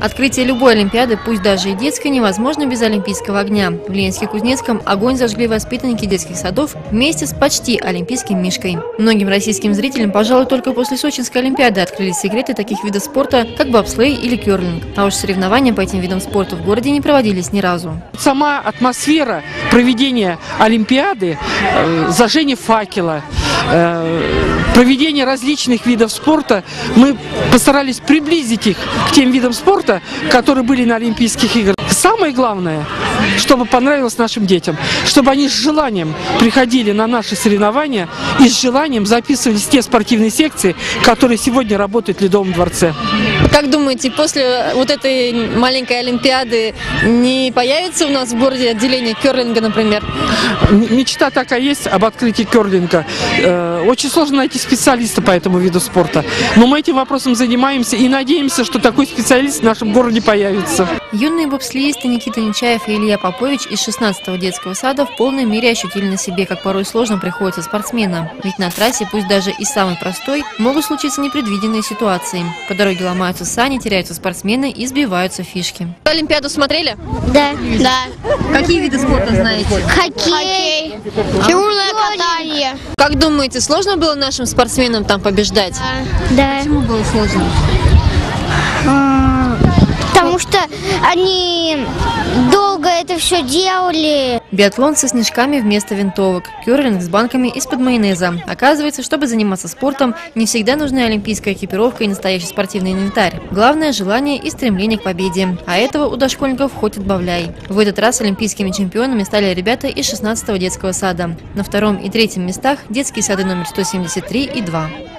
Открытие любой олимпиады, пусть даже и детской, невозможно без олимпийского огня. В Ленинске-Кузнецком огонь зажгли воспитанники детских садов вместе с почти олимпийским мишкой. Многим российским зрителям, пожалуй, только после Сочинской олимпиады открылись секреты таких видов спорта, как бобслей или керлинг. А уж соревнования по этим видам спорта в городе не проводились ни разу. Сама атмосфера проведения олимпиады, зажжение факела, проведение различных видов спорта, мы постарались приблизить их к тем видам спорта, которые были на Олимпийских играх. Самое главное, чтобы понравилось нашим детям, чтобы они с желанием приходили на наши соревнования и с желанием записывались в те спортивные секции, которые сегодня работают в Ледовом дворце. Как думаете, после вот этой маленькой олимпиады не появится у нас в городе отделение керлинга, например? Мечта такая есть об открытии керлинга. Очень сложно найти специалиста по этому виду спорта. Но мы этим вопросом занимаемся и надеемся, что такой специалист в нашем городе появится. Юные бобслеисты Никита Нечаев и Илья Попович из 16-го детского сада в полной мере ощутили на себе, как порой сложно приходится спортсменам. Ведь на трассе, пусть даже и самой простой, могут случиться непредвиденные ситуации. По дороге ломаются сани, теряются спортсмены и сбиваются фишки. Олимпиаду смотрели? Да. Да. Какие виды спорта знаете? Хоккей. Фигурное катание. Как думаете, сложно было нашим спортсменам там побеждать? Да. Почему было сложно? Потому что они долго это все делали. Биатлон со снежками вместо винтовок, керлинг с банками из-под майонеза. Оказывается, чтобы заниматься спортом, не всегда нужны олимпийская экипировка и настоящий спортивный инвентарь. Главное – желание и стремление к победе. А этого у дошкольников хоть отбавляй. В этот раз олимпийскими чемпионами стали ребята из 16-го детского сада. На втором и третьем местах детские сады номер 173 и 2.